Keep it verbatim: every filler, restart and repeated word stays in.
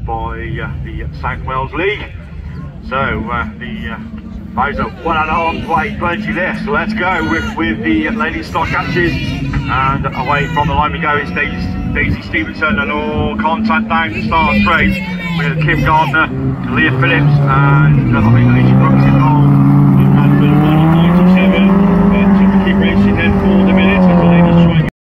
by uh, the South Wales League. So uh, the uh, those are one and a half way plenty there. So let's go with, with the ladies Stockhatches, and away from the line we go. It's Daisy, Daisy Stevenson, and all contact down the start straight with Kim Gardner, Leah Phillips, and uh, I think